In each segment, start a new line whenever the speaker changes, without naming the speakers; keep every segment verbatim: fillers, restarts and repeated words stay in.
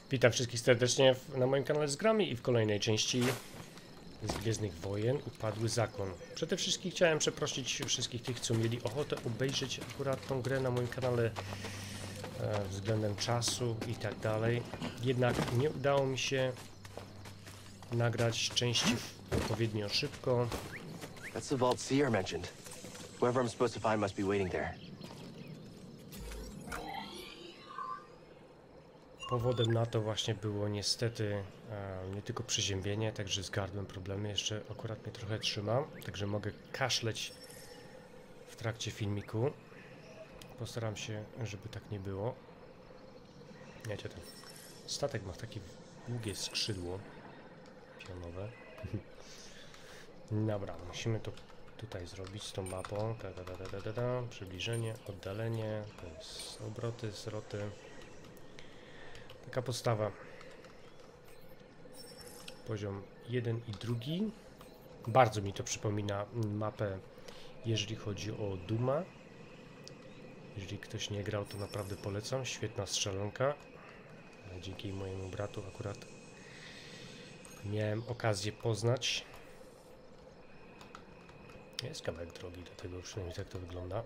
Witam wszystkich serdecznie w, na moim kanale z grami i w kolejnej części z Gwiezdnych Wojen Upadły Zakon. Przede wszystkim chciałem przeprosić wszystkich tych, co mieli ochotę obejrzeć akurat tą grę na moim kanale e, względem czasu i tak dalej. Jednak nie udało mi się nagrać części odpowiednio szybko.
That's the vault Seer mentioned. Whoever I'm supposed to find must be waiting there.
Powodem na to właśnie było niestety e, nie tylko przeziębienie, także z gardłem problemy, jeszcze akurat mnie trochę trzyma, także mogę kaszleć w trakcie filmiku. Postaram się, żeby tak nie było. Wiecie, ten statek ma takie długie skrzydło pionowe. Dobra, musimy to tutaj zrobić z tą mapą. Da, da, da, da, da, da. Przybliżenie, oddalenie, to jest obroty, zwroty. Taka postawa. Poziom jeden i drugi. Bardzo mi to przypomina mapę, jeżeli chodzi o Duma. Jeżeli ktoś nie grał, to naprawdę polecam. Świetna strzelanka. Dzięki mojemu bratu akurat miałem okazję poznać. Jest kawałek drogi do tego, przynajmniej tak to wygląda.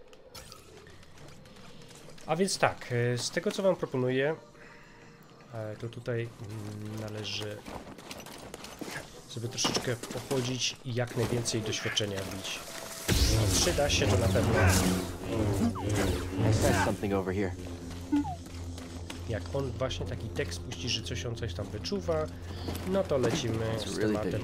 A więc tak, z tego co wam proponuję, to tutaj należy sobie troszeczkę pochodzić i jak najwięcej doświadczenia wbić. Przyda się to na pewno. Jak on właśnie taki tekst puści, że coś on coś tam wyczuwa, no to lecimy z tematem.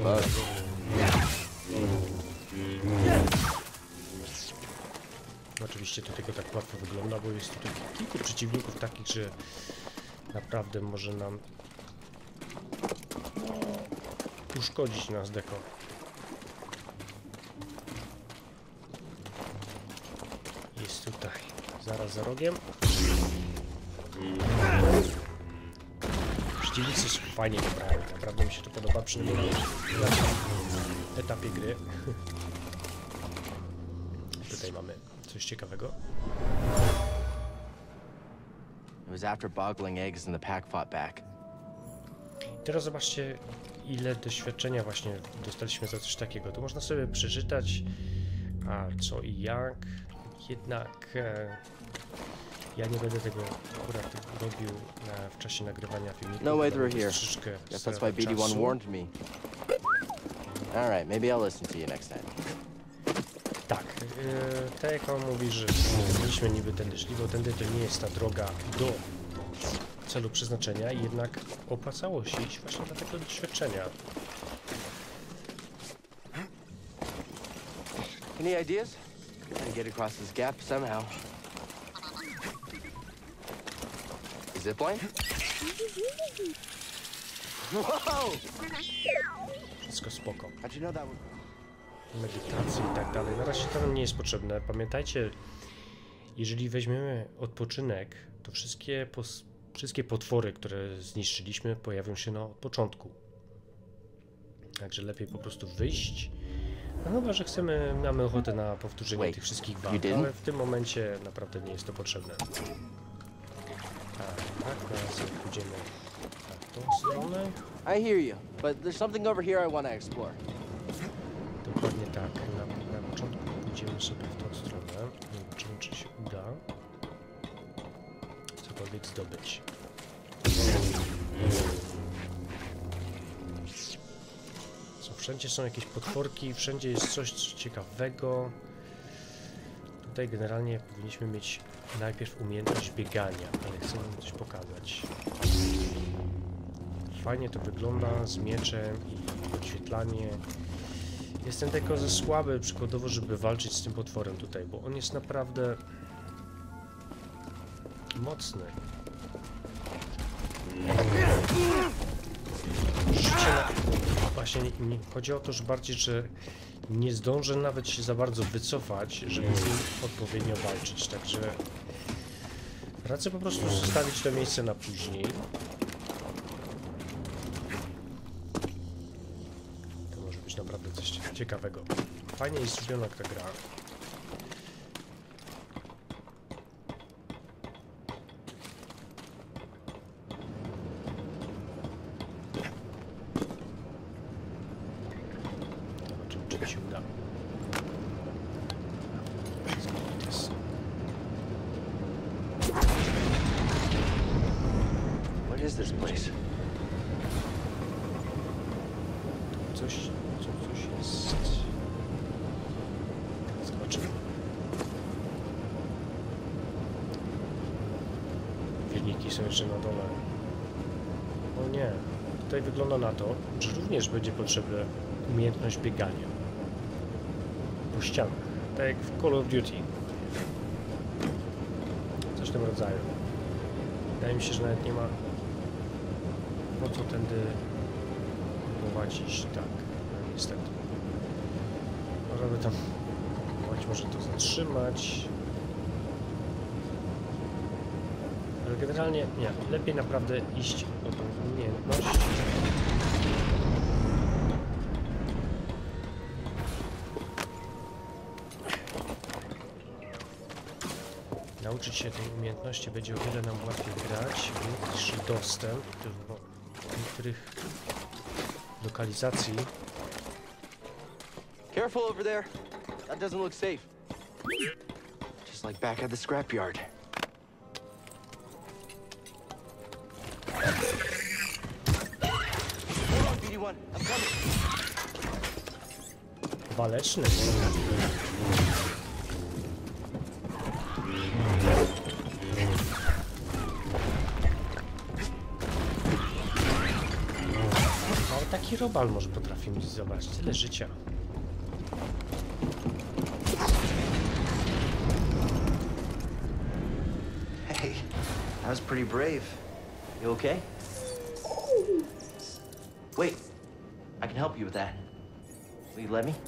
Oczywiście to tylko tak łatwo wygląda, bo jest tutaj kilku przeciwników takich, że naprawdę może nam no, uszkodzić nas deko. Jest tutaj, zaraz za rogiem. Przeciwnicy są fajnie wybrani, naprawdę mi się to podoba, przynajmniej na tym etapie gry. Tutaj mamy coś ciekawego.
It was after boggling eggs and the pack fought back.
Teraz zobaczcie, ile doświadczenia właśnie dostaliśmy za coś takiego. To można sobie przeczytać, a co i jak. Jednak e, ja nie będę tego akurat robił e, w czasie nagrywania filmiku.
No way through here. Guess that's why B D one warned me. All right, maybe I'll listen to you next time.
Tak, yy, tak jak on mówi, że byliśmy niby tędy szli, bo tędy to nie jest ta droga do celu przeznaczenia, jednak opłacało się iść właśnie dla tego doświadczenia.
Any ideas? I get across this gap somehow. Zipline? Whoa!
Wszystko spoko.
How'd you know that was...
Medytacji i tak dalej. Na razie to nam nie jest potrzebne. Pamiętajcie, jeżeli weźmiemy odpoczynek, to wszystkie, pos wszystkie potwory, które zniszczyliśmy, pojawią się na początku. Także lepiej po prostu wyjść. No chyba, że chcemy, mamy ochotę na powtórzenie Wait, tych wszystkich walk, ale w tym momencie naprawdę nie jest to potrzebne. Tak, tak, teraz sobie pójdziemy na tą stronę.
I hear you, but there's something over here I want to explore.
Dokładnie tak. Na, na początku pójdziemy sobie w tą stronę. Zobaczymy, czy się uda cokolwiek zdobyć. Co, wszędzie są jakieś potworki, wszędzie jest coś ciekawego. Tutaj generalnie powinniśmy mieć najpierw umiejętność biegania, ale chcę wam coś pokazać. Fajnie to wygląda z mieczem i podświetlanie. Jestem tylko za słaby przykładowo, żeby walczyć z tym potworem tutaj, bo on jest naprawdę mocny. Życie na... Właśnie nie, nie chodzi o to, że bardziej, że nie zdążę nawet się za bardzo wycofać, żeby z nim odpowiednio walczyć, także radzę po prostu zostawić to miejsce na później. Naprawdę coś ciekawego. Fajnie jest zrobiona ta gra.
is this place?
Coś, co, coś jest. Zobaczymy. Wilniki są jeszcze na dole. O nie. Tutaj wygląda na to, że również będzie potrzebna umiejętność biegania po ścianach, tak jak w Call of Duty. Coś w tym rodzaju. Wydaje mi się, że nawet nie ma po co tędy prowadzić. Tak, no, niestety. Można by tam być może to zatrzymać. Ale generalnie nie, lepiej naprawdę iść o tą umiejętność. Nauczyć się tej umiejętności będzie o wiele nam łatwiej grać, większy dostęp do niektórych lokalizacji.
Careful over there. That doesn't look safe. Just like back at the scrapyard. Hold on, B D one. I'm coming.
Waleczny. Ale taki robal może potrafi mi zobaczyć tyle życia.
Hey, that was pretty brave. You okay? Wait, I can help you with that. Will you let me?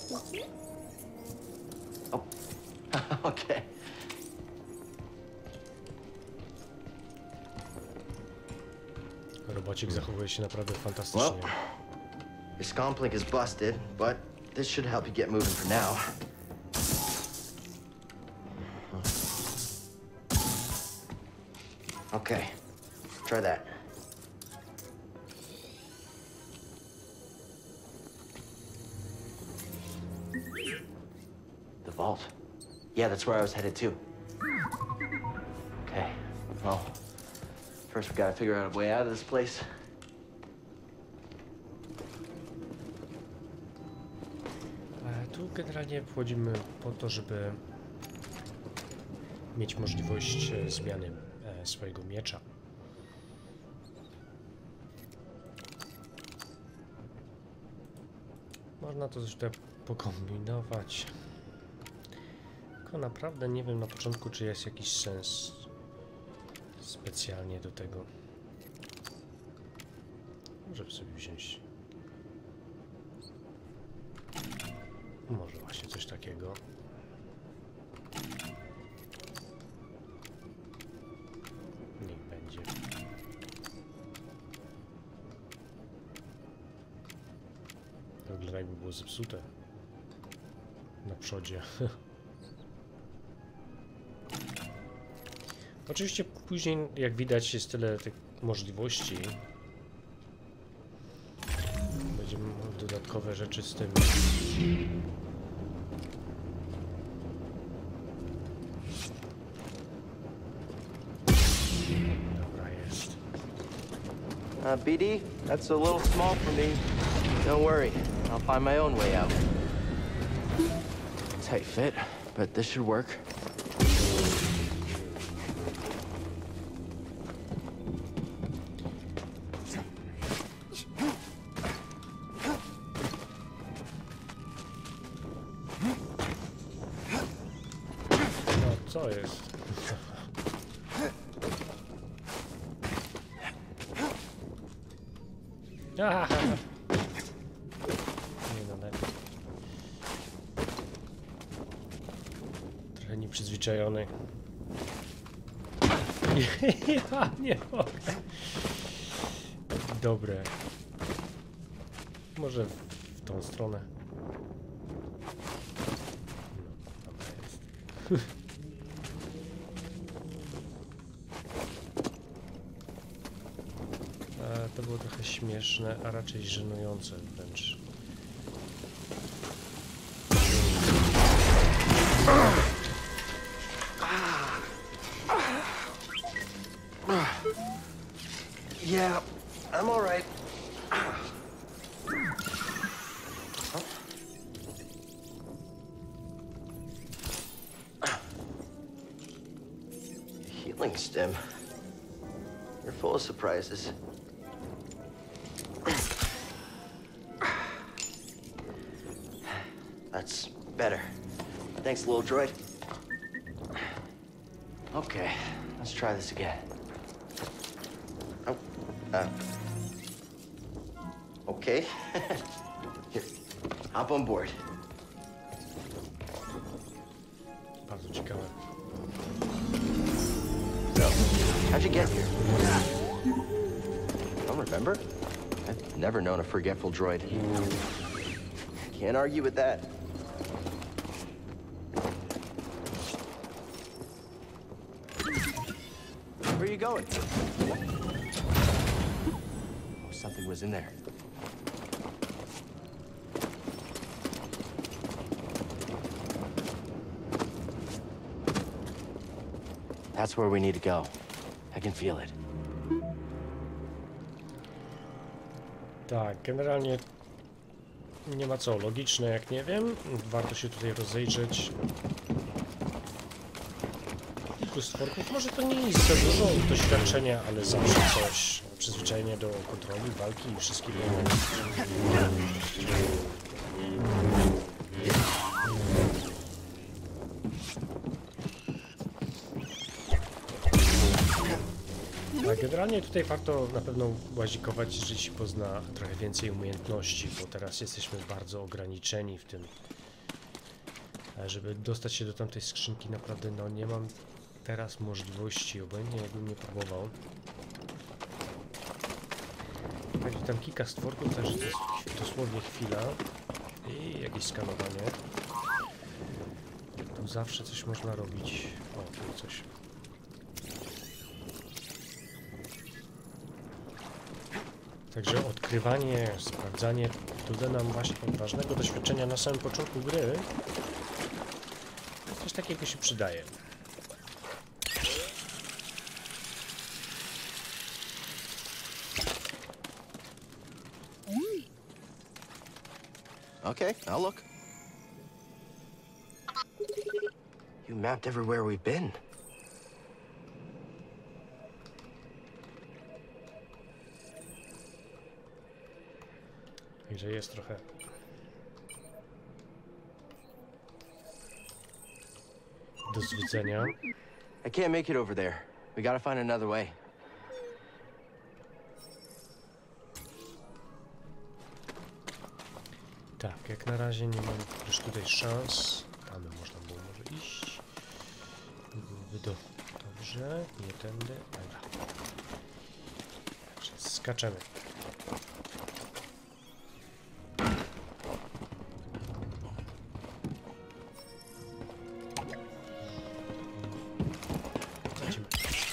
Oh, okay.
Robocik zachowuje się naprawdę fantastycznie.
Well, your scomplink is busted, but this should help you get moving for now. Okay, try that. The vault. Yeah, that's where I was headed to. Okay, well, first we gotta figure out a way out of this place.
Tu generalnie wchodzimy po to, żeby mieć możliwość zmiany swojego miecza. Można to coś tutaj pokombinować. Tylko naprawdę nie wiem na początku, czy jest jakiś sens specjalnie do tego. Może sobie wziąć. Może właśnie coś takiego. Niech będzie. To wygląda, jakby było zepsute na przodzie. Oczywiście później, jak widać, jest tyle tych możliwości. Będziemy dodatkowe rzeczy z tym. Dobra, jest.
Uh, B D, that's a little small for me. Don't worry, I'll find my own way out. Tight fit, but this should work.
Co jest? Aha. Nie no, lepiej. Trochę nieprzyzwyczajony. Ja nie mogę. Dobre. Może w, w tą stronę. No, dobra jest. To było trochę śmieszne, a raczej żenujące wręcz.
Yeah, I'm all right. Healing stem. You're full of surprises. That's better. Thanks, little droid. Okay, let's try this again. Oh, uh. Okay. Here, hop on board.
Bardzo ciekawe.
So, how'd you get here? Don't remember? I've never known a forgetful droid. Can't argue with that. Where are you going? Oh, something was in there. That's where we need to go. I can feel it.
Tak, generalnie nie ma co, logiczne jak nie wiem, warto się tutaj rozejrzeć. Kilku stworków, może to nie jest za dużo doświadczenia, ale zawsze coś. Przyzwyczajenie do kontroli, walki i wszystkiego. A generalnie tutaj warto na pewno łazikować, jeżeli się pozna trochę więcej umiejętności, bo teraz jesteśmy bardzo ograniczeni w tym. A żeby dostać się do tamtej skrzynki, naprawdę no nie mam teraz możliwości, obojętnie jakbym nie próbował. Także tam kilka stworków, także to jest dosłownie chwila i jakieś skanowanie. Tu zawsze coś można robić. O, tu coś. Także odkrywanie, sprawdzanie doda nam właśnie ważnego doświadczenia na samym początku gry. Coś takiego się przydaje.
Okay, I'll look. You mapped everywhere we've been.
Także jest trochę. Do zwiedzenia.
I can't make it over there. We gotta find another way.
Tak, jak na razie nie mam już tutaj szans. Tam można było może iść. Byłoby do... Dobrze, nie tędy. Dobra. Także skaczemy. Lecimy.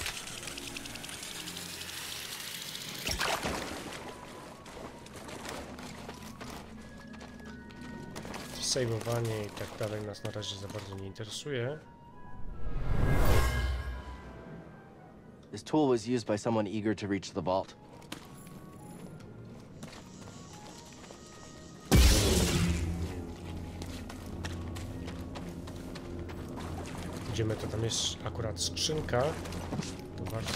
Sejmowanie i tak dalej nas na razie za bardzo nie interesuje.
This tool was used by someone eager to reach the vault.
Idziemy, to tam jest akurat skrzynka. To bardzo...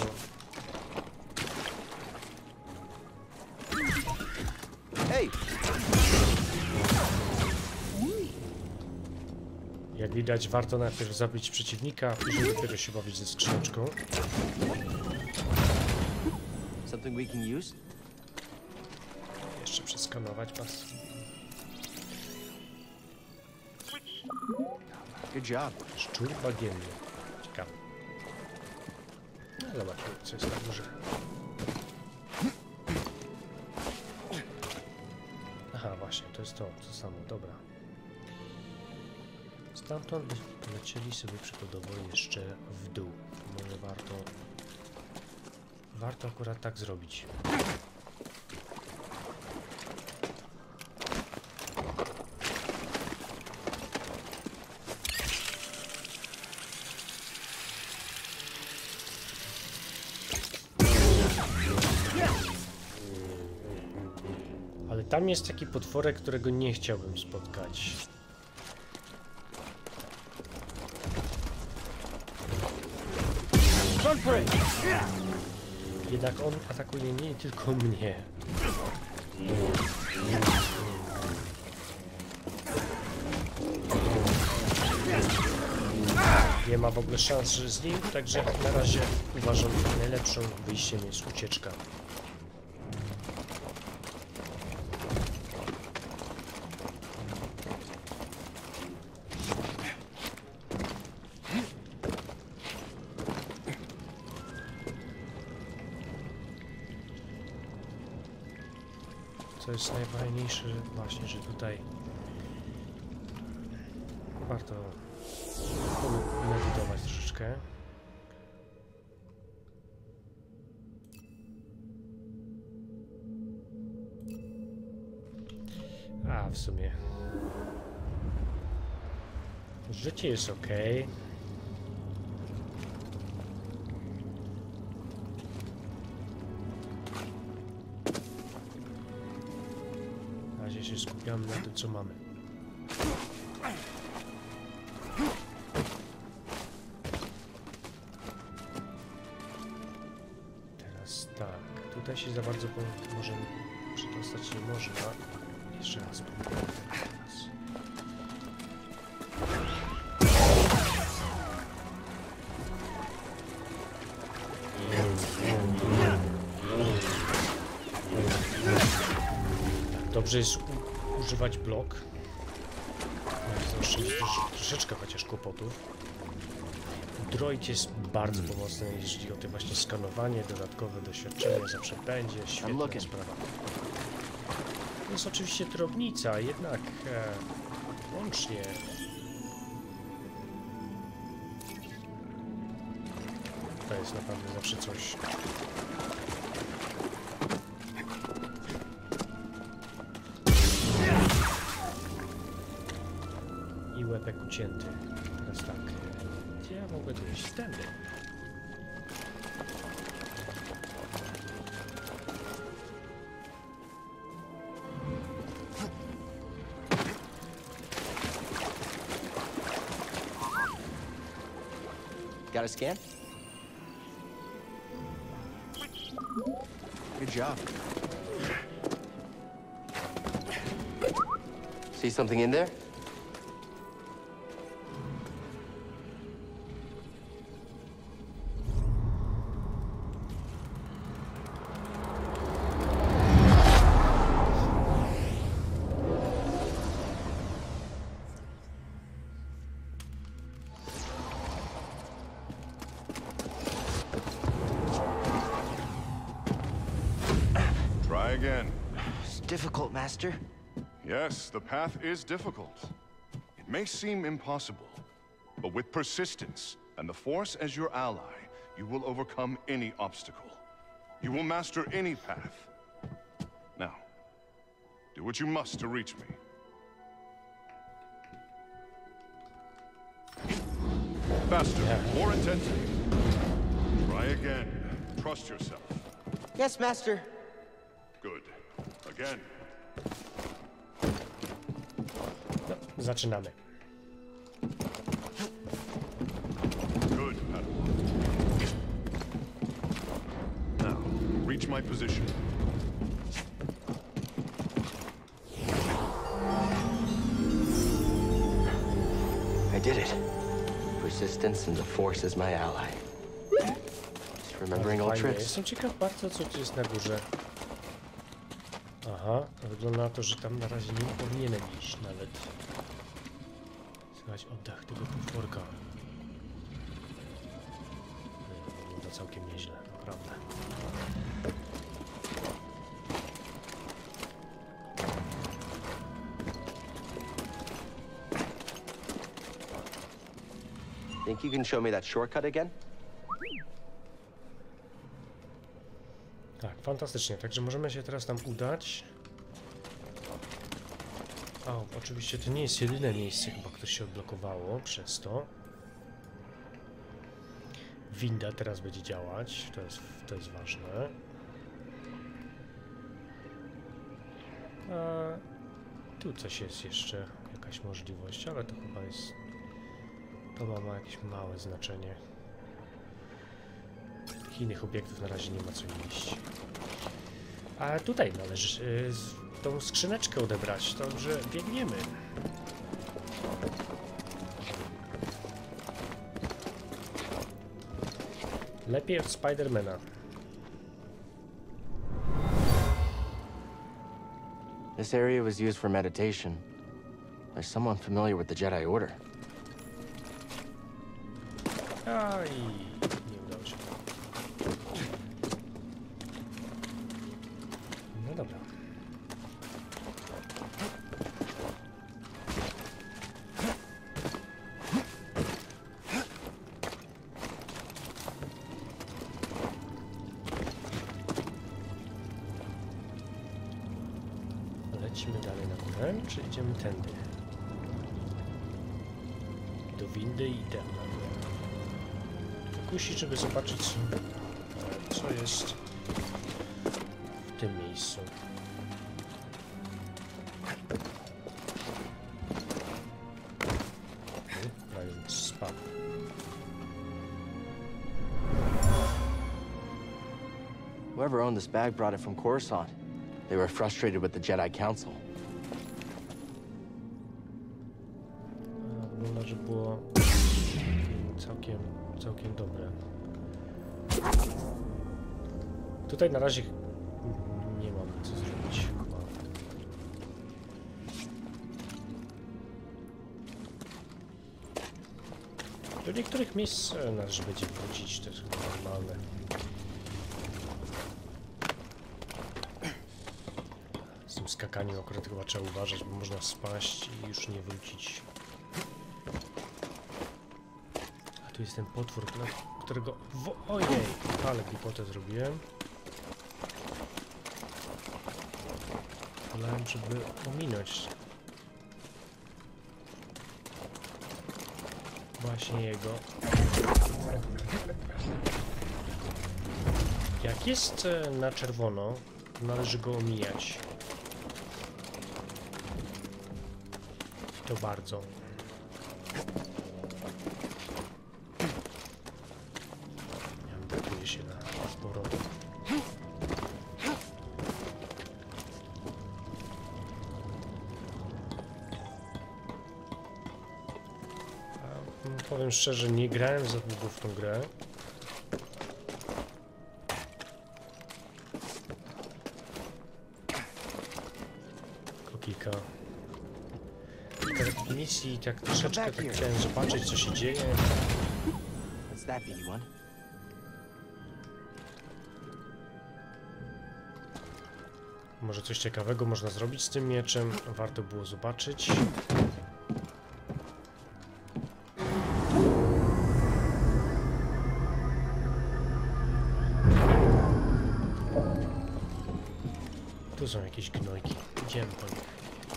Hey!
Jak widać, warto najpierw zabić przeciwnika, a później dopiero się bawić ze skrzyneczką.
Something we can use?
Jeszcze przeskanować was.
Good job.
Szczur bagienny. Ciekawe. No, zobaczmy, co jest na górze. Aha, właśnie, to jest to, to samo, dobra. Stamtąd polecieli sobie przykładowo jeszcze w dół. Może warto... Warto akurat tak zrobić. tam jest taki potworek, którego nie chciałbym spotkać. Jednak on atakuje nie tylko mnie. Nie ma w ogóle szans, że z nim, także na razie uważam, że najlepszym wyjściem jest ucieczka. Co jest najfajniejsze, właśnie, że tutaj warto medytować troszeczkę. A, w sumie życie jest ok. Na razie się skupiamy na tym, co mamy. Teraz tak, tutaj się za bardzo może przedostać nie można. Jeszcze raz spróbuję. Dobrze jest u używać blok. Zaoszczędzić troszeczkę chociaż kłopotów. Droid jest bardzo pomocny, jeżeli chodzi o właśnie skanowanie, dodatkowe doświadczenie zawsze będzie. Świetna sprawa. To jest oczywiście drobnica, jednak e, łącznie to jest naprawdę zawsze coś. I łebek ucięty. Teraz tak, gdzie ja mogę dojść? Tędy.
Got a scan? Good job. See something in there?
Again.
It's difficult, Master.
Yes, the path is difficult. It may seem impossible, but with persistence and the Force as your ally, you will overcome any obstacle. You will master any path. Now, do what you must to reach me. Faster, more intensity. Try again. Trust yourself.
Yes, Master.
Good. Again.
No, zaczynamy.
Good, Padawan. Now, reach my position.
I did it. Persistence and the Force is my ally. Just remembering old tricks.
Jestem ciekaw bardzo, co tu jest na górze. Aha, wygląda na to, że tam na razie nie powinienem iść nawet. Słychać oddech tego potworka. Nie, wygląda całkiem nieźle, naprawdę.
Think you can show me that shortcut again?
Tak, fantastycznie. Także możemy się teraz tam udać. O, oczywiście to nie jest jedyne miejsce, chyba, które się odblokowało przez to. Winda teraz będzie działać, to jest, to jest ważne. tu coś jest jeszcze, jakaś możliwość, ale to chyba jest... To ma, ma jakieś małe znaczenie. Tych innych obiektów na razie nie ma co iść. A tutaj należy y, tą skrzyneczkę odebrać, także biegniemy. Lepiej od Spidermana.
This area was used for meditation. There's someone familiar with the Jedi Order.
Aj, nie udało się. No dobra. Lecimy dalej na górę, czy idziemy tędy? Do windy i idę na górę. Kusi, żeby zobaczyć, co jest w tym miejscu. Prawie spadł.
Whoever owned this bag brought it from Coruscant. They were frustrated with the Jedi Council.
Wygląda, że było całkiem, całkiem dobre. Tutaj na razie nie mam co zrobić. Do niektórych miejsc nas będzie wrócić, to jest chyba normalne. Z tym skakaniem akurat chyba trzeba uważać, bo można spaść i już nie wrócić. A tu jest ten potwór, którego... W... Ojej! Ale głupotę zrobiłem. Wolałem, żeby ominąć właśnie jego. Jak jest na czerwono, należy go omijać. To bardzo. Ja gotuję się na sporo. Powiem szczerze, nie grałem za długo w tą grę. Tylko kilka kilka misji, tak troszeczkę tak chciałem zobaczyć, co się dzieje. Może coś ciekawego można zrobić z tym mieczem. Warto było zobaczyć. Tu są jakieś gnojki. Idziemy po nich.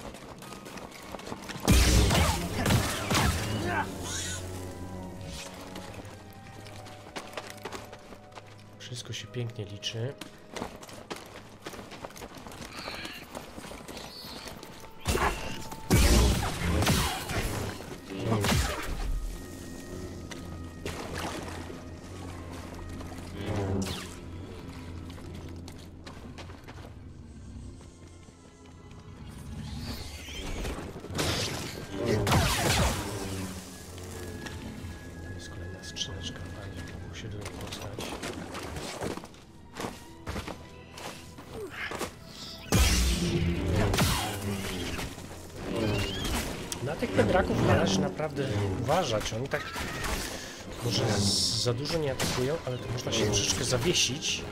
Wszystko się pięknie liczy. Na tych pedraków należy naprawdę uważać. Oni tak może za dużo nie atakują, ale to można się troszeczkę zawiesić.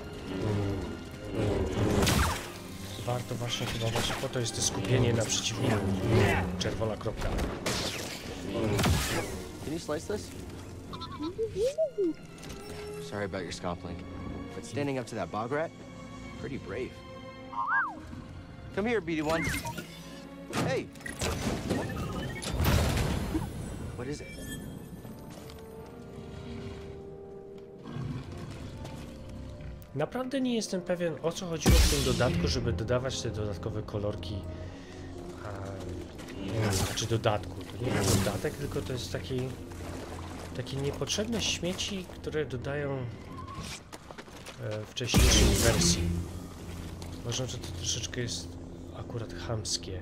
Warto właśnie chyba właśnie po to jest to skupienie na przeciwniku. Czerwona kropka.
Can you slice this? Sorry about your scompling, but standing up to that bog rat, pretty brave. Come here, B D one. Hey. What is it?
Naprawdę nie jestem pewien, o co chodziło w tym dodatku, żeby dodawać te dodatkowe kolorki Nie, znaczy dodatku. To nie jest dodatek, tylko to jest taki... Takie niepotrzebne śmieci, które dodają e, wcześniejszej wersji. Uważam, że to troszeczkę jest akurat chamskie.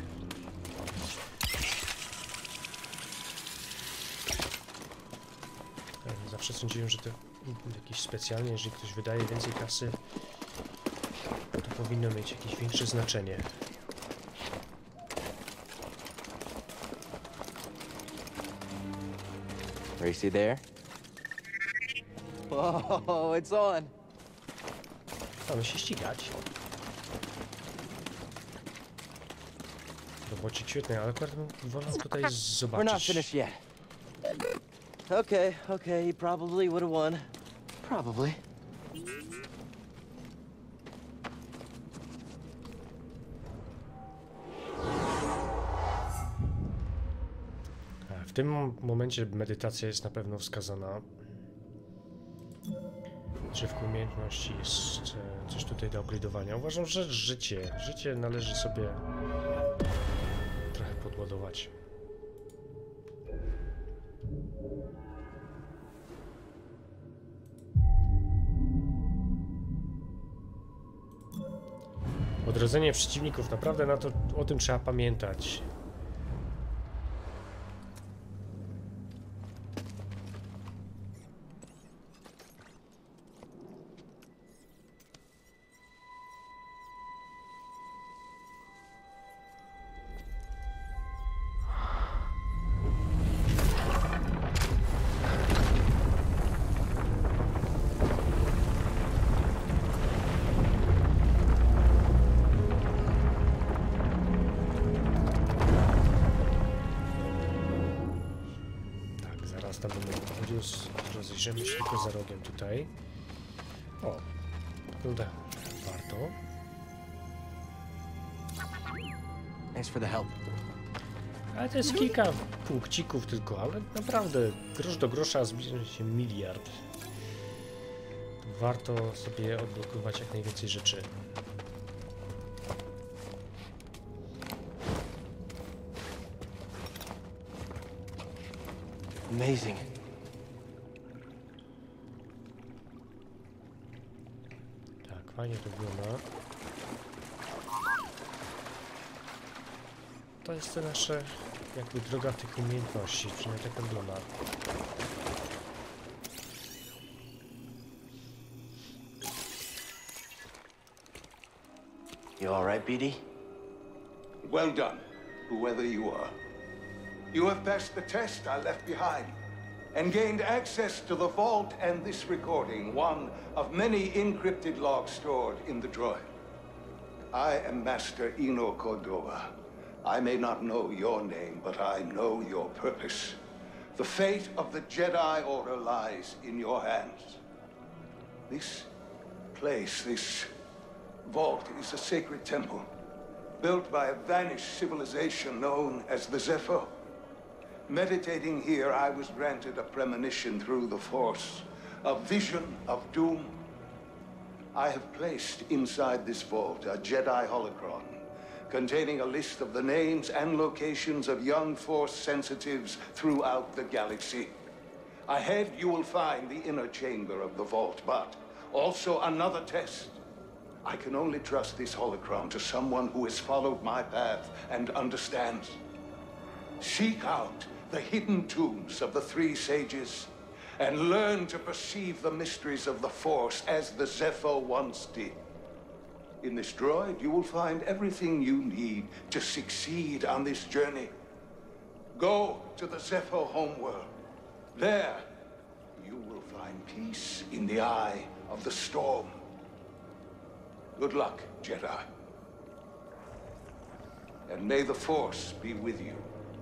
E, zawsze sądziłem, że to jakieś specjalnie, jeżeli ktoś wydaje więcej kasy, to powinno mieć jakieś większe znaczenie.
Racy there? Whoa, it's on.
Mamy się ścigać. Robocik świetny, ale akurat bym wolał tutaj
We're not
zobaczyć.
finished yet. Okay, okay, he probably would have won. Probably.
W tym momencie medytacja jest na pewno wskazana. Drzewko umiejętności jest e, coś tutaj do upgrade'owania. Uważam, że życie, życie należy sobie trochę podładować. Odrodzenie przeciwników, naprawdę na to, o tym trzeba pamiętać. Rozejrzymy się tylko za rogiem tutaj. O, wygląda warto.
Thanks for the help.
Ale to jest kilka punkcików tylko, ale naprawdę grosz do grosza zbliża się miliard. Warto sobie odblokować jak najwięcej rzeczy.
Amazing.
Fajnie to wygląda. To jest to nasze jakby droga tych umiejętności, przynajmniej tak wygląda.
You all right, B D?
Well done, whoever you are. You have passed the test I left behind and gained access to the vault and this recording, one of many encrypted logs stored in the droid. I am Master Eno Cordova. I may not know your name, but I know your purpose. The fate of the Jedi Order lies in your hands. This place, this vault, is a sacred temple, built by a vanished civilization known as the Zepho. Meditating here, I was granted a premonition through the Force, a vision of doom. I have placed inside this vault a Jedi holocron containing a list of the names and locations of young Force sensitives throughout the galaxy. Ahead, you will find the inner chamber of the vault, but also another test. I can only trust this holocron to someone who has followed my path and understands. Seek out the hidden tombs of the three sages and learn to perceive the mysteries of the Force as the Zepho once did. In this droid, you will find everything you need to succeed on this journey. Go to the Zepho homeworld. There, you will find peace in the eye of the storm. Good luck, Jedi. And may the Force be with you.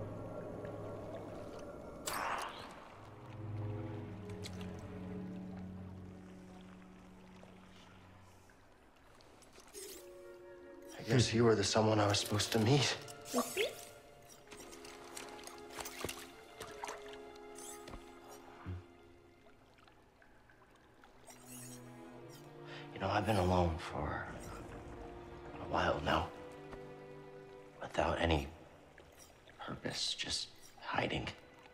I guess you were the someone I was supposed to meet. You know, I've been alone for a while now, without any purpose. purpose, just hiding.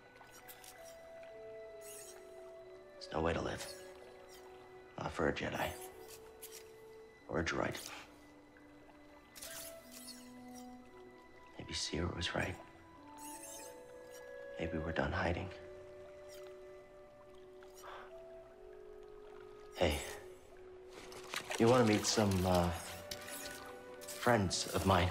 There's no way to live. Not for a Jedi. Or a droid. Maybe Cere was right. Maybe we're done hiding. Hey, you want to meet some, uh, friends of mine?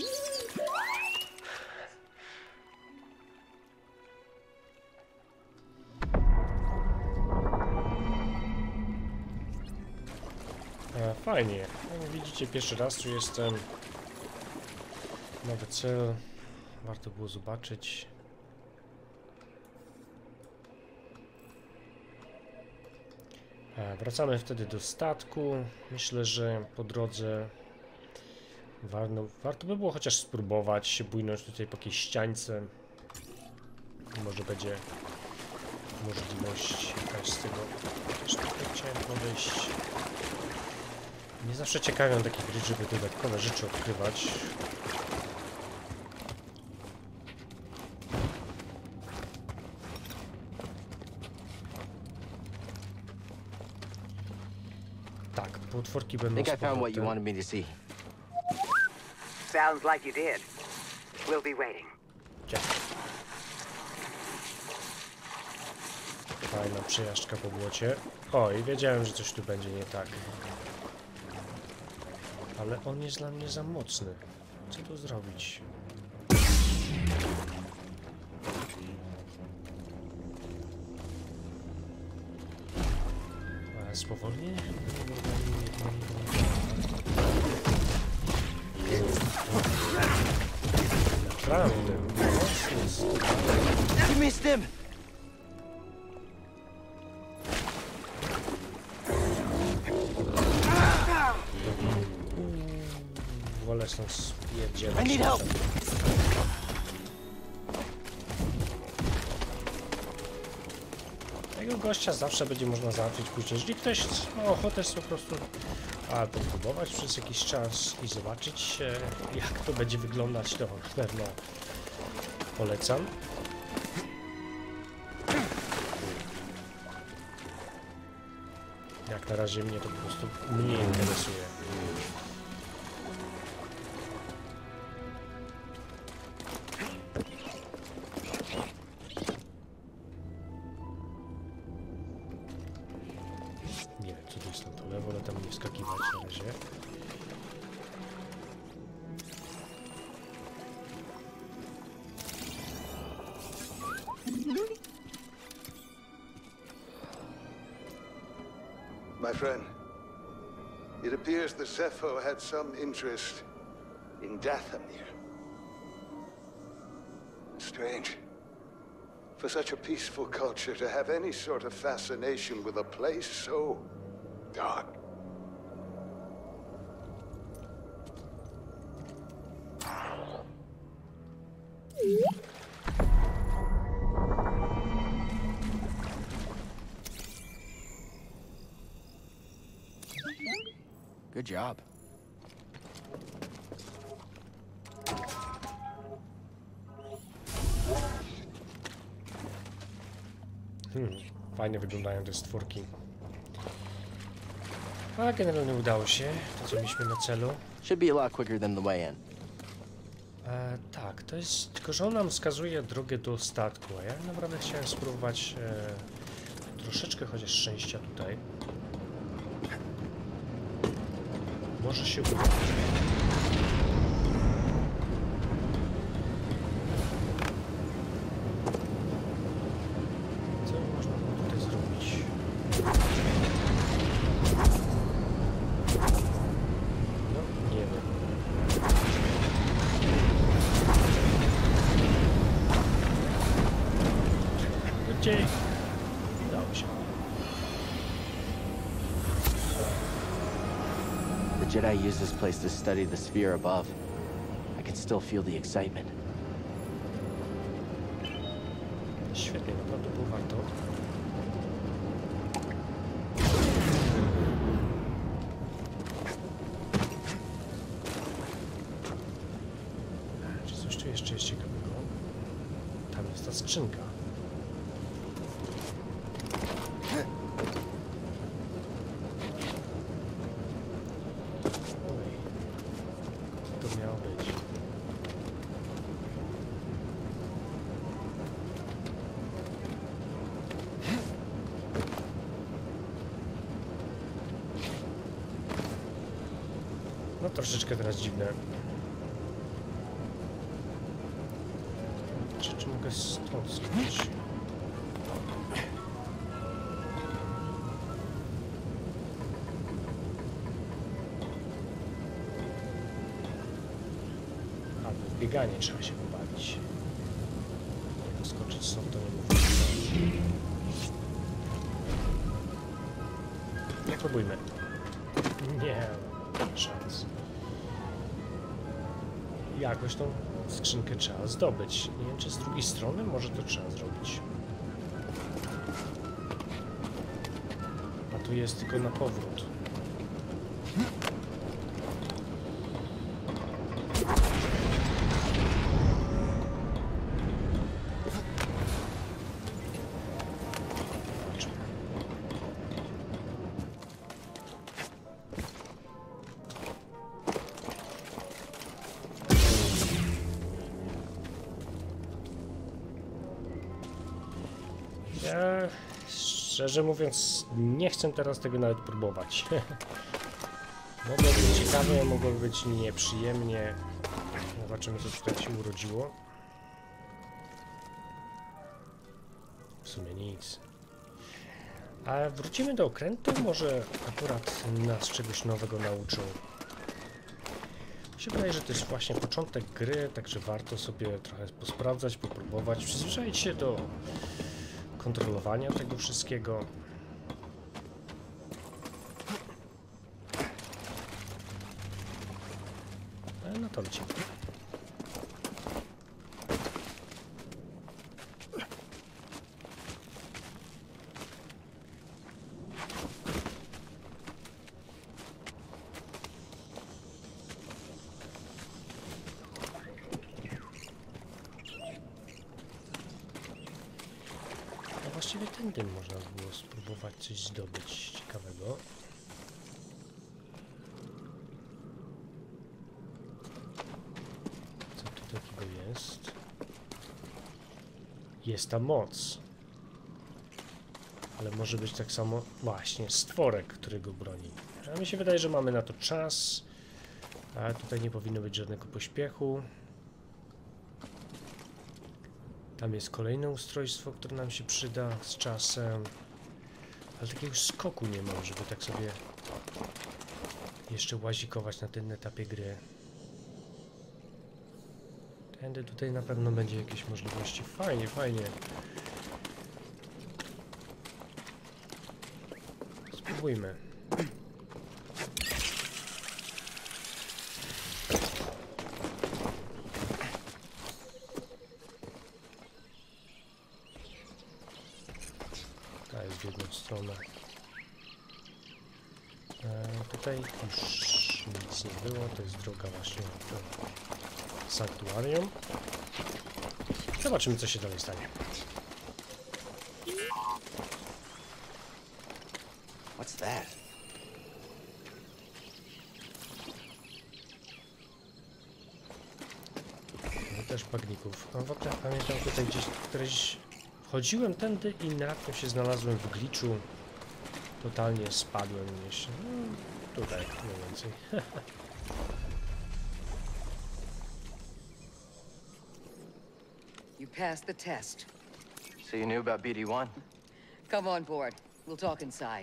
E, fajnie. Jak widzicie, pierwszy raz tu jestem. Nowy cel. Warto było zobaczyć. E, wracamy wtedy do statku. Myślę, że po drodze warto, warto by było chociaż spróbować się bujnąć tutaj po jakiejś ściańce. Może będzie możliwość jakaś z tego. Też tutaj chciałem podejść. Nie zawsze ciekawią takie gry, żeby dodatkowe rzeczy odkrywać. Tak, potworki będą
Think I
z
found what you
powrotem.
wanted me to see.
Sounds like you did. We'll be waiting.
Dzięki. Fajna przejażdżka po błocie. O, i wiedziałem, że coś tu będzie nie tak. Ale on jest dla mnie za mocny. Co tu zrobić? A spowolnię? Naprawdę, mocny jest.
Give me a stim!
Wolę stąd spierdzielać.
I need help!
Tego gościa zawsze będzie można załatwić później. Jeżeli ktoś ma ochotę po prostu albo próbować przez jakiś czas i zobaczyć, jak to będzie wyglądać, to na pewno polecam. Jak na razie mnie to po prostu mnie interesuje. Nie wiem, co to jest na dole, wolę tam nie wskakiwać na razie.
My friend, it appears the Zepho had some interest in Dathomir. Strange. For such a peaceful culture to have any sort of fascination with a place so dark.
Good job.
Hmm, fajnie wyglądają te stwórki. A generalnie udało się, to co mieliśmy na celu.
Should be a lot quicker than the way in.
E, tak, to jest, tylko że on nam wskazuje drogę do statku, a ja naprawdę chciałem spróbować e, troszeczkę chociaż szczęścia tutaj. Może się uda. Co można było tutaj zrobić? No, nie wiem. Gdzie? Udało się.
The Jedi used this place to study the sphere above. I can still feel the excitement.
Świetnie, naprawdę było warto. Czy coś tu jeszcze jest ciekawego? jest ta skrzynka. Oj, co to miało być? No troszeczkę teraz dziwne. Czy, czy mogę stąd skoczyć? Albo w bieganie trzeba się pobawić. Jak skoczyć stąd, to nie mówię. Nie próbujmy. Nie, szans. Jakoś tą skrzynkę trzeba zdobyć. Nie wiem, czy z drugiej strony może to trzeba zrobić. A tu jest tylko na powrót. Ja, szczerze mówiąc, nie chcę teraz tego nawet próbować. Mogło być ciekawe, mogło być nieprzyjemnie. Zobaczymy, co tutaj się urodziło. W sumie nic. A wrócimy do okrętu, może akurat nas czegoś nowego nauczył. Mi się wydaje, że to jest właśnie początek gry, także warto sobie trochę posprawdzać, popróbować, przyzwyczaić się do kontrolowania tego wszystkiego. No to lecimy. Właściwie tędy można było spróbować coś zdobyć ciekawego. Co tu takiego jest? Jest ta moc. Ale może być tak samo właśnie stworek, który go broni. A mi się wydaje, że mamy na to czas. A tutaj nie powinno być żadnego pośpiechu. Tam jest kolejne ustrojstwo, które nam się przyda z czasem. Ale takiego skoku nie mam, żeby tak sobie jeszcze łazikować na tym etapie gry. Tędy tutaj na pewno będzie jakieś możliwości. Fajnie, fajnie. Spróbujmy. W jedną stronę. E, tutaj już nic nie było, to jest droga właśnie do sanktuarium. Zobaczymy, co się dalej stanie.
What's that?
No też bagników. No w ogóle pamiętam tutaj gdzieś któreś chodziłem tędy i nagle się znalazłem w glitchu. Totalnie spadłem jeszcze. No, tutaj mniej więcej.
You passed the test.
So you knew about B D one?
Come on board. We'll talk inside.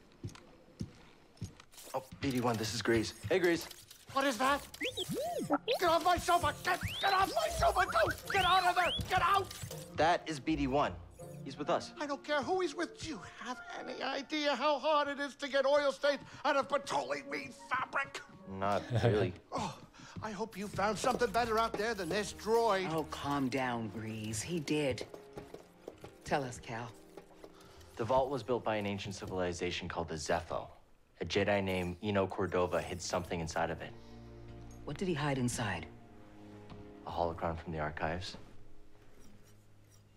Oh, B D one, this is Grease. Hey, Grease.
What is that? Get off my sofa! Get, get off my sofa! Don't! Get out of there! Get out!
That is B D one. He's with us.
I don't care who he's with. Do you have any idea how hard it is to get oil stains out of petroleum fabric?
Not really.
Oh, I hope you found something better out there than this droid.
Oh, calm down, Grease. He did. Tell us, Cal.
The vault was built by an ancient civilization called the Zepho. A Jedi named Eno Cordova hid something inside of it.
What did he hide inside?
A holocron from the archives.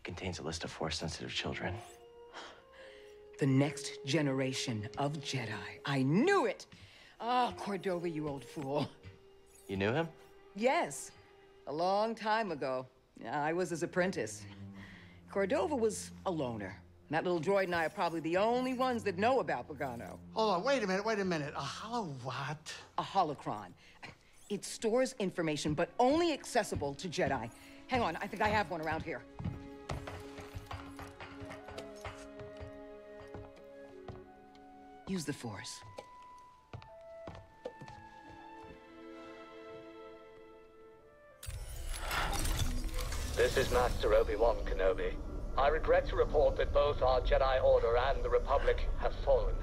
It contains a list of Force-sensitive children.
The next generation of Jedi. I knew it! Ah, Cordova, you old fool.
You knew him?
Yes, a long time ago. I was his apprentice. Cordova was a loner. That little droid and I are probably the only ones that know about Bogano.
Hold on, wait a minute, wait a minute. A hollow what?
A holocron. It stores information, but only accessible to Jedi. Hang on, I think I have one around here. Use the Force.
This is Master Obi-Wan Kenobi. I regret to report that both our Jedi Order and the Republic have fallen.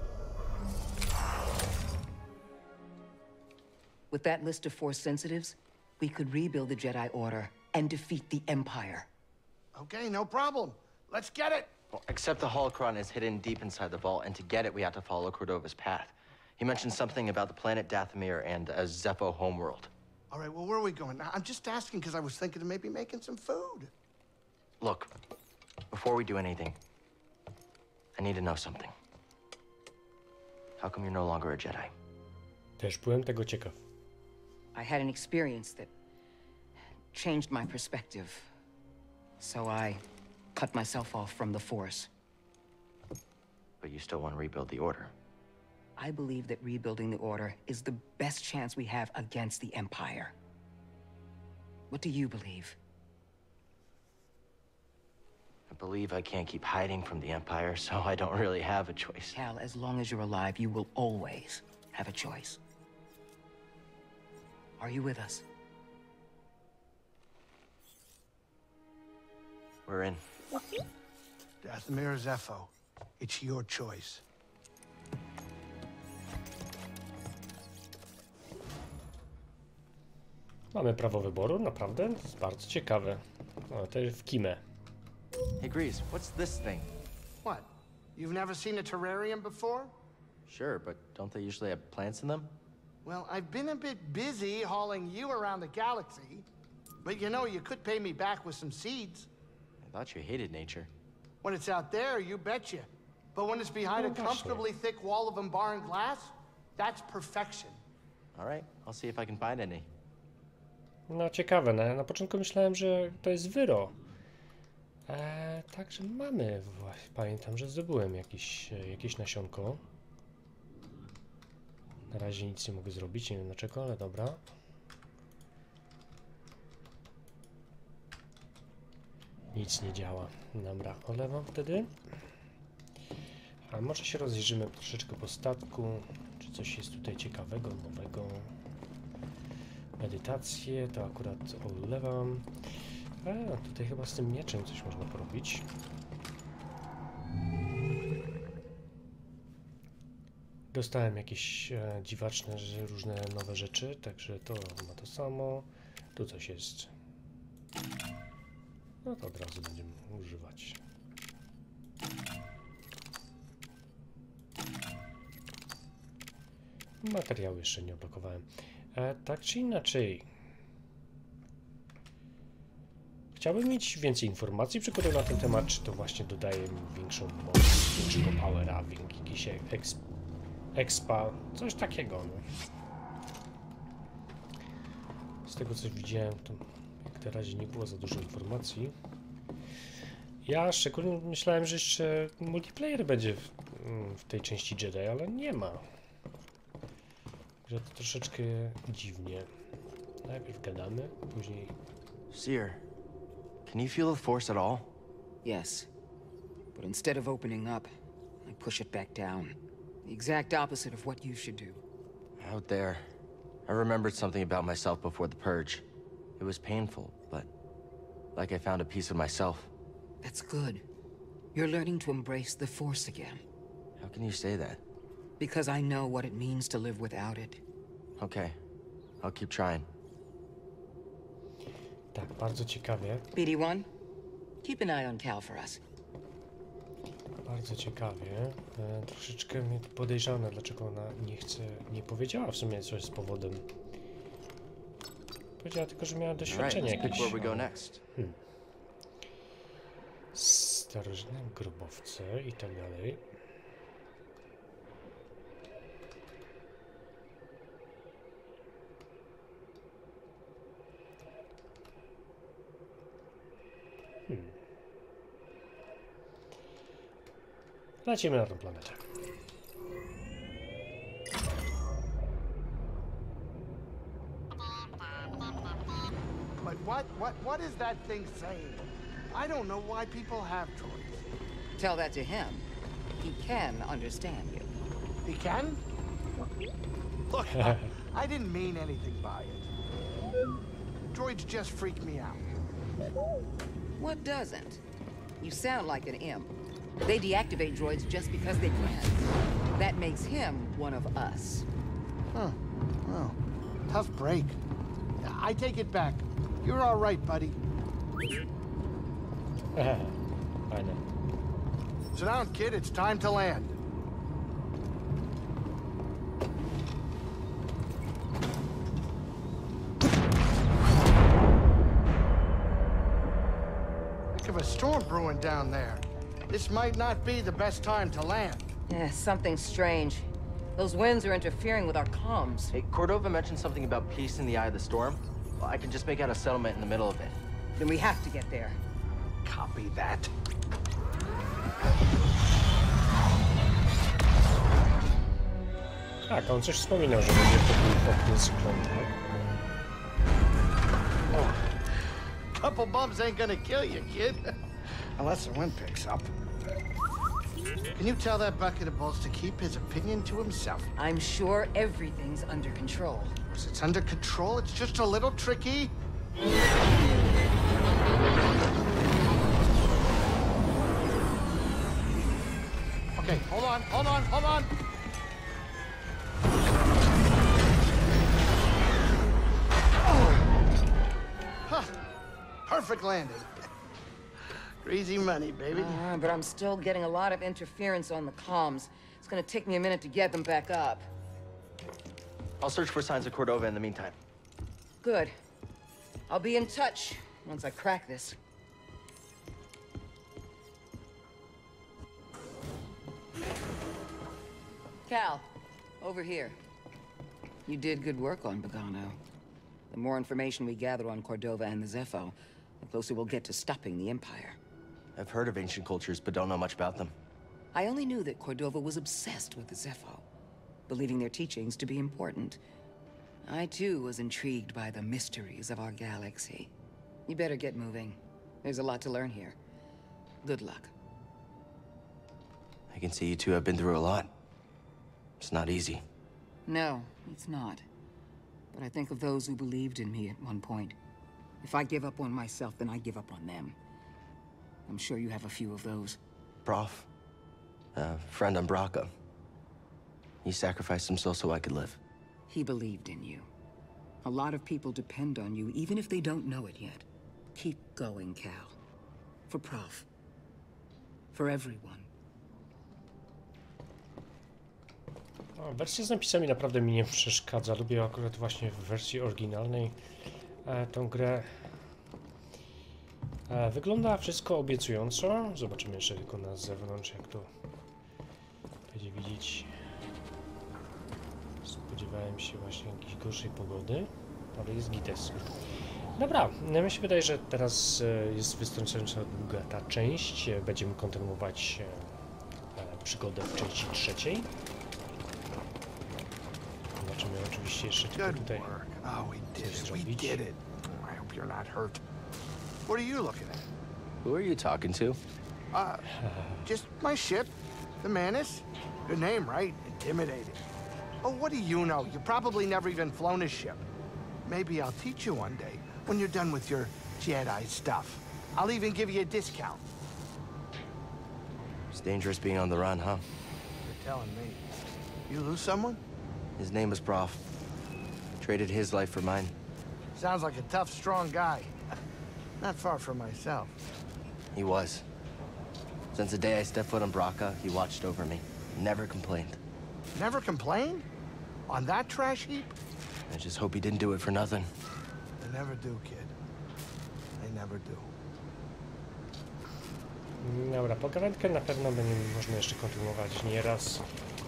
With that list of Force sensitives, we could rebuild the Jedi Order and defeat the Empire.
Okay, no problem. Let's get it.
Well, except the holocron is hidden deep inside the vault, and to get it, we have to follow Cordova's path. He mentioned something about the planet Dathomir and a Zeffo homeworld.
All right, well, where are we going? I'm just asking because I was thinking of maybe making some food.
Look, before we do anything, I need to know something. How come you're no longer a Jedi?
Też byłem tego ciekaw.
I had an experience that changed my perspective. So I cut myself off from the Force.
But you still want to rebuild the Order.
I believe that rebuilding the Order is the best chance we have against the Empire. What do you believe?
I believe I can't keep hiding from the Empire, so I don't really have a choice.
Cal, as long as you're alive, you will always have a choice. Are you with us?
We're in.
Dathomir or Zeffo, it's your choice.
Mamy prawo wyboru, naprawdę? To jest bardzo ciekawe. O, to jest w Kimę.
Hey, Grease, what's this thing?
What? You've never seen a terrarium before?
Sure, but don't they usually have plants in them?
Well, I've been a bit busy hauling you around the galaxy. But you know, you could pay me back with some seeds.
I thought you hated nature.
When it's out there, you betcha. But when it's behind
Oh,
a
gosh,
comfortably thick wall of embarring glass, that's perfection.
All right, I'll see if I can find any.
No ciekawe, na, na początku myślałem, że to jest wyro. Eee, także mamy, właśnie, pamiętam, że zdobyłem jakieś, jakieś nasionko. Na razie nic nie mogę zrobić, nie wiem dlaczego, ale dobra. Nic nie działa. Dobra, olewam wtedy. A może się rozejrzymy troszeczkę po statku, czy coś jest tutaj ciekawego, nowego. Medytację, to akurat olewam. A, tutaj chyba z tym mieczem coś można porobić. Dostałem jakieś e, dziwaczne, że różne nowe rzeczy, także to ma to samo. Tu coś jest. No to od razu będziemy używać. Materiały jeszcze nie odblokowałem. E, tak czy inaczej. Chciałbym mieć więcej informacji przykładowo na ten temat, czy to właśnie dodaje mi większą moc, większego powera, jakiś exp, expa, coś takiego. No. Z tego co widziałem, to jak na razie nie było za dużo informacji. Ja szczególnie myślałem, że jeszcze multiplayer będzie w, w tej części Jedi, ale nie ma. Że to troszeczkę dziwnie. Najpierw gadamy, później...
Seer, can you feel the Force at all?
Yes. But instead of opening up, I push it back down. The exact opposite of what you should do.
Out there, I remembered something about myself before the Purge. It was painful, but like I found a piece of myself.
That's good. You're learning to embrace the Force again.
How can you say that?
Because I know what it means to live without it.
Okay, I'll keep trying.
Tak, bardzo ciekawie.
B D one, keep an eye on Cal for us.
Bardzo ciekawie. E, troszeczkę mnie to podejrzane, dlaczego ona nie chce, nie powiedziała w sumie coś z powodem. Powiedziała tylko, że miała doświadczenie
Right, let's pick
jakieś.
where we go next.
Hmm. Starożytne grobowce i tak dalej. Hmm. Lecimy na tę planetę.
But what, what, what is that thing saying? I don't know why people have droids.
Tell that to him. He can understand you.
He can? Look, I, I didn't mean anything by it. Droids just freak me out.
What doesn't? You sound like an imp. They deactivate droids just because they can. That makes him one of us.
Huh. Well, tough break. I take it back. You're all right, buddy.
I know.
Sit down, kid. It's time to land. Heck of a storm brewing down there. This might not be the best time to land.
Yeah, something strange. Those winds are interfering with our comms.
Hey, Cordova mentioned something about peace in the eye of the storm. Well, I can just make out a settlement in the middle of it.
Then we have to get there.
Copy that.
Tak, on coś wspominał, że będzie to był popny cyklon, tak?
Oh, couple bumps ain't gonna kill you, kid. Unless the wind picks up. Can you tell that bucket of balls to keep his opinion to himself?
I'm sure everything's under control.
Once it's under control, it's just a little tricky. Okay, hold on, hold on, hold on. Huh. Perfect landing. Easy money, baby.
Uh, but I'm still getting a lot of interference on the comms. It's gonna take me a minute to get them back up.
I'll search for signs of Cordova in the meantime.
Good. I'll be in touch once I crack this. Cal, over here. You did good work on Bogano. The more information we gather on Cordova and the Zeffo, the closer we'll get to stopping the Empire.
I've heard of ancient cultures, but don't know much about them.
I only knew that Cordova was obsessed with the Zeffo, believing their teachings to be important. I, too, was intrigued by the mysteries of our galaxy. You better get moving. There's a lot to learn here. Good luck.
I can see you two have been through a lot. It's not easy.
No, it's not. But I think of those who believed in me at one point. If I give up on myself, then I give up on them. I'm sure you have a few of those.
Prof, a friend on Bracca. He sacrificed himself so I could live.
He believed in you. A lot of people depend on you, even if they don't know it yet. Keep going, Cal. For Prof. For everyone.
O, wersja z napisami naprawdę mi nie przeszkadza. Lubię akurat właśnie w wersji oryginalnej e, tą grę. E, wygląda wszystko obiecująco. Zobaczymy jeszcze tylko na zewnątrz, jak to będzie widzieć. Spodziewałem się właśnie jakiejś gorszej pogody, ale jest gites. Dobra, mi się wydaje, że teraz jest wystarczająco długa ta część. Będziemy kontynuować e, przygodę w części trzeciej. Zobaczymy oczywiście jeszcze tylko tutaj
Oh, we did
coś
it. We
zrobić.
did it. I hope you're not hurt. What are you looking at?
Who are you talking to?
Uh, just my ship, the Manus. Good name, right? Intimidating. Oh, what do you know? You probably never even flown a ship. Maybe I'll teach you one day when you're done with your Jedi stuff. I'll even give you a discount.
It's dangerous being on the run, huh?
You're telling me. You lose someone?
His name was Prof. Traded his life for mine.
Sounds like a tough, strong guy. Not far from myself.
He was. Since the day I stepped foot on Bracca, he watched over me. Never complained.
Never complained? On that trash heap?
I just hope he didn't do it for nothing.
They never do, kid. They never do.
Dobra, pogawędkę na pewno będzie można jeszcze kontynuować nieraz.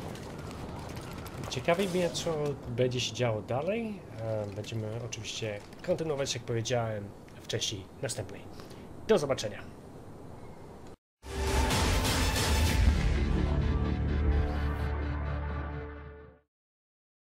Ciekawi mnie, co będzie się działo dalej. Będziemy oczywiście kontynuować, jak powiedziałem, w części następnej. Do zobaczenia.